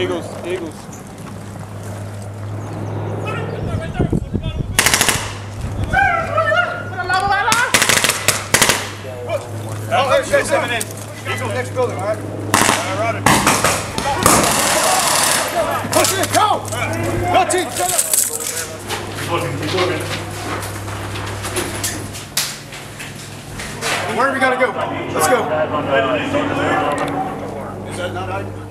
Eagles, Eagles. Oh, there's CH-47 in. Eagles, next building, all right? Roger. Push it, go! Go, team, shut up! Keep looking. Where do we gotta go? Let's go. Is that not